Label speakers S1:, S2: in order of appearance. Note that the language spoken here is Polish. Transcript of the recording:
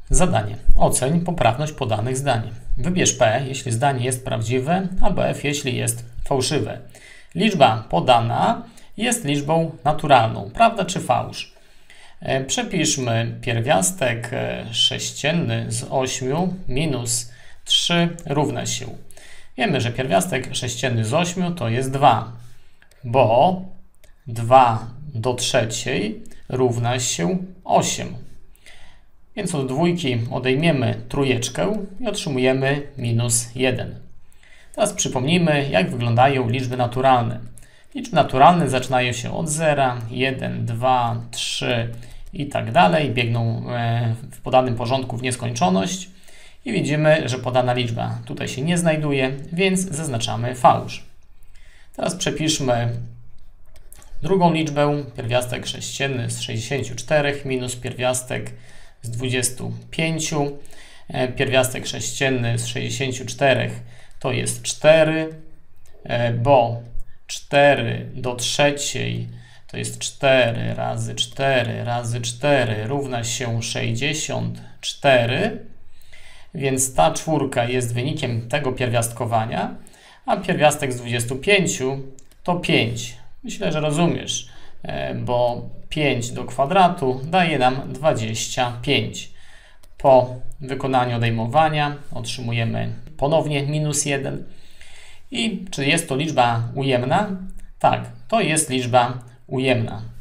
S1: Zadanie. Oceń poprawność podanych zdań. Wybierz P, jeśli zdanie jest prawdziwe, albo F, jeśli jest fałszywe. Liczba podana jest liczbą naturalną. Prawda czy fałsz? Przepiszmy pierwiastek sześcienny z 8 minus 3 równa się. Wiemy, że pierwiastek sześcienny z 8 to jest 2, bo 2 do trzeciej równa się 8. Więc od dwójki odejmiemy trójeczkę i otrzymujemy minus 1. Teraz przypomnijmy, jak wyglądają liczby naturalne. Liczby naturalne zaczynają się od 0, 1, 2, 3 i tak dalej. Biegną w podanym porządku w nieskończoność. I widzimy, że podana liczba tutaj się nie znajduje, więc zaznaczamy fałsz. Teraz przepiszmy drugą liczbę, pierwiastek sześcienny z 64 minus pierwiastek z 25. Pierwiastek sześcienny z 64 to jest 4, bo 4 do trzeciej to jest 4 razy 4 razy 4 równa się 64, więc ta czwórka jest wynikiem tego pierwiastkowania, a pierwiastek z 25 to 5. Myślę, że rozumiesz, bo 5 do kwadratu daje nam 25. Po wykonaniu odejmowania otrzymujemy ponownie minus 1. I czy jest to liczba ujemna? Tak, to jest liczba ujemna.